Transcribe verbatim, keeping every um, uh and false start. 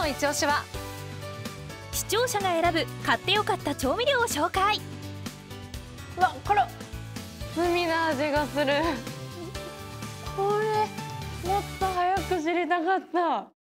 の一押しは、 視聴者が選ぶ買ってよかった調味料を紹介。 うわ、これ罪な味がする。これもっと早く知りたかった。